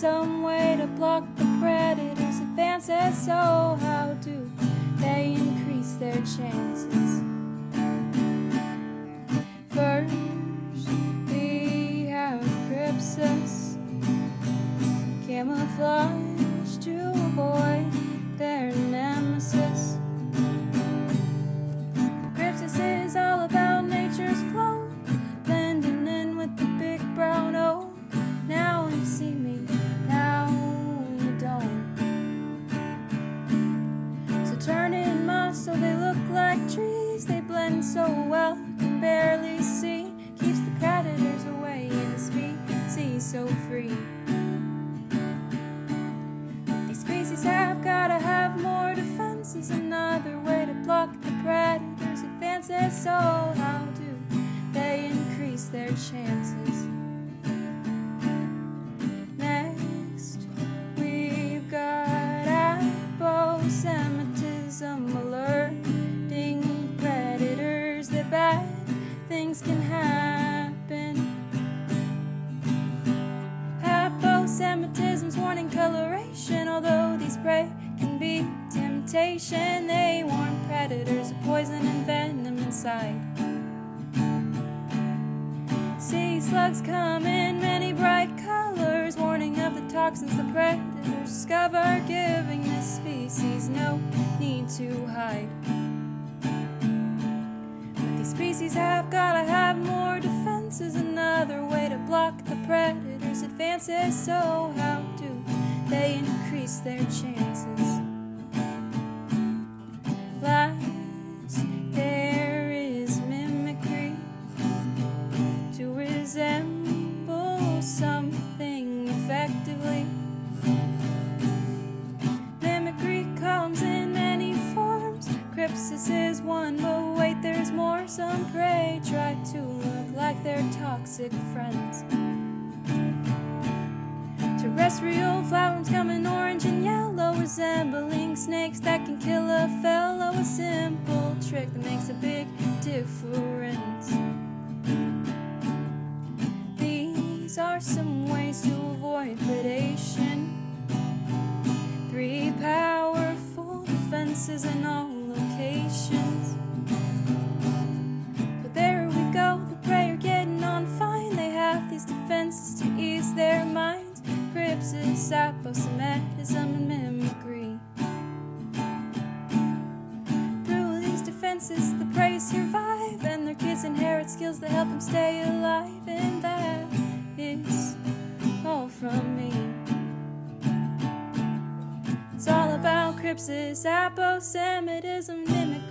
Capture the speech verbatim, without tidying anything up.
some way to block the predators' advances, so how do they increase their chances? First, we have crypsis, camouflage to avoid their nemesis. Crypsis is all about nature's clone, blending in with the big brown oak. Now you see me, now you don't. So turn in moss so they look like trees. They blend so well you can barely see. Keeps the predators away and the species so free. These species have gotta have more defenses, another way to block the predators' advances. So how do they increase their chances? Alerting predators that bad things can happen. Aposematism's warning coloration. Although these prey can be temptation, they warn predators of poison and venom inside. Sea slugs come in many bright colors, warning of the toxins the predators discover, giving this species no need to hide. But these species have gotta have more defenses, another way to block the predators' advances. So how do they increase their chances? Last, there is mimicry, to resemble something effectively. Mimicry comes in many forms. Crypsis is one, but wait, there's more. Some prey try to look like their toxic friends. Terrestrial flatworms come in orange and yellow, resembling snakes that can kill a fellow. A simple trick that makes a big difference. These are some ways to avoid predation. Three powerful defenses in all locations. But there we go, the prey are getting on fine. They have these defenses to ease their minds. Crypsis, aposematism, and mimicry. Through these defenses, the prey survive, and their kids inherit skills that help them stay alive. And that is all from me. It's all about crypsis, aposematism, mimicry.